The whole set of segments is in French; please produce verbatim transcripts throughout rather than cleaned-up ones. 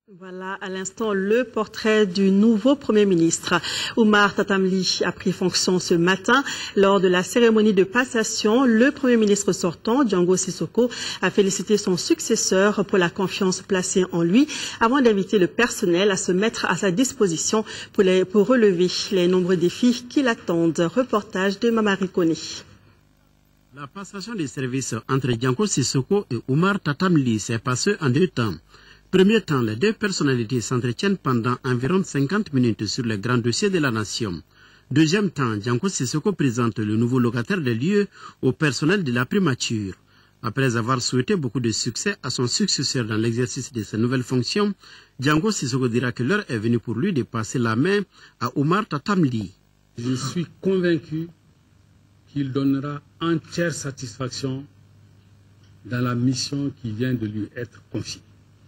Voilà à l'instant le portrait du nouveau Premier ministre. Oumar Tatamli a pris fonction ce matin. Lors de la cérémonie de passation, le Premier ministre sortant, Django Sissoko, a félicité son successeur pour la confiance placée en lui avant d'inviter le personnel à se mettre à sa disposition pour, les, pour relever les nombreux défis qui l'attendent. Reportage de Mamari Kone. La passation des services entre Django Sissoko et Oumar Tatamli s'est passée en deux temps. Premier temps, les deux personnalités s'entretiennent pendant environ cinquante minutes sur les grands dossiers de la nation. Deuxième temps, Django Sissoko présente le nouveau locataire des lieux au personnel de la primature. Après avoir souhaité beaucoup de succès à son successeur dans l'exercice de ses nouvelles fonctions, Django Sissoko dira que l'heure est venue pour lui de passer la main à Oumar Tatamli. Je suis convaincu qu'il donnera entière satisfaction dans la mission qui vient de lui être confiée.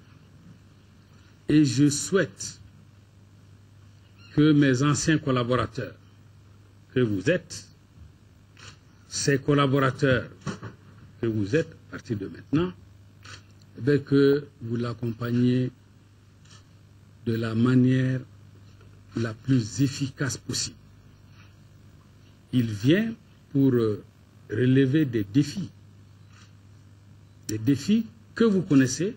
Et je souhaite que mes anciens collaborateurs, que vous êtes, ces collaborateurs que vous êtes, à partir de maintenant, eh bien, que vous l'accompagniez de la manière la plus efficace possible. Il vient pour relever des défis, des défis que vous connaissez,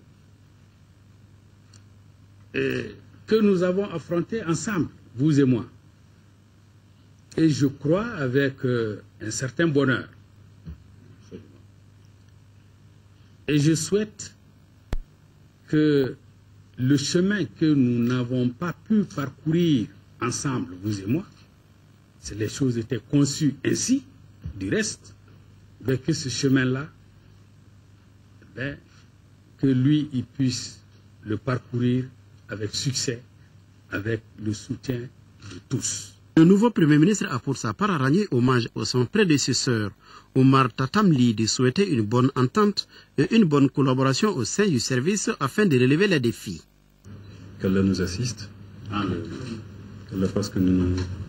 et que nous avons affronté ensemble, vous et moi. Et je crois avec euh, un certain bonheur. Et je souhaite que le chemin que nous n'avons pas pu parcourir ensemble, vous et moi, si les choses étaient conçues ainsi, du reste, ben que ce chemin-là, ben, que lui, il puisse le parcourir avec succès, avec le soutien de tous. Le nouveau Premier ministre a pour sa part rendu hommage à son prédécesseur, Oumar Tatamli, de souhaiter une bonne entente et une bonne collaboration au sein du service afin de relever les défis. Qu'Allah nous assiste, qu'Allah fasse que nous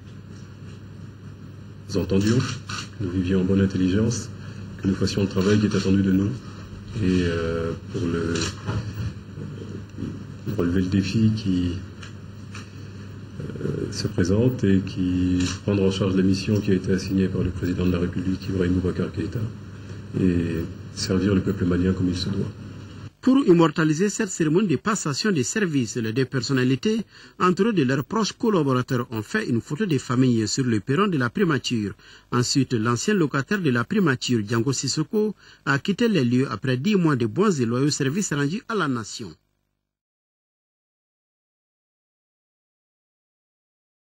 nous entendions, que nous vivions en bonne intelligence, que nous fassions le travail qui est attendu de nous, et euh, pour le... relever le défi qui euh, se présente et qui prendre en charge la mission qui a été assignée par le président de la République, Ibrahim Boubacar Keïta, et servir le peuple malien comme il se doit. Pour immortaliser cette cérémonie de passation des services, les deux personnalités, entourées de leurs proches collaborateurs, ont fait une photo des familles sur le perron de la primature. Ensuite, l'ancien locataire de la primature, Django Sissoko, a quitté les lieux après dix mois de bons et loyaux services rendus à la nation.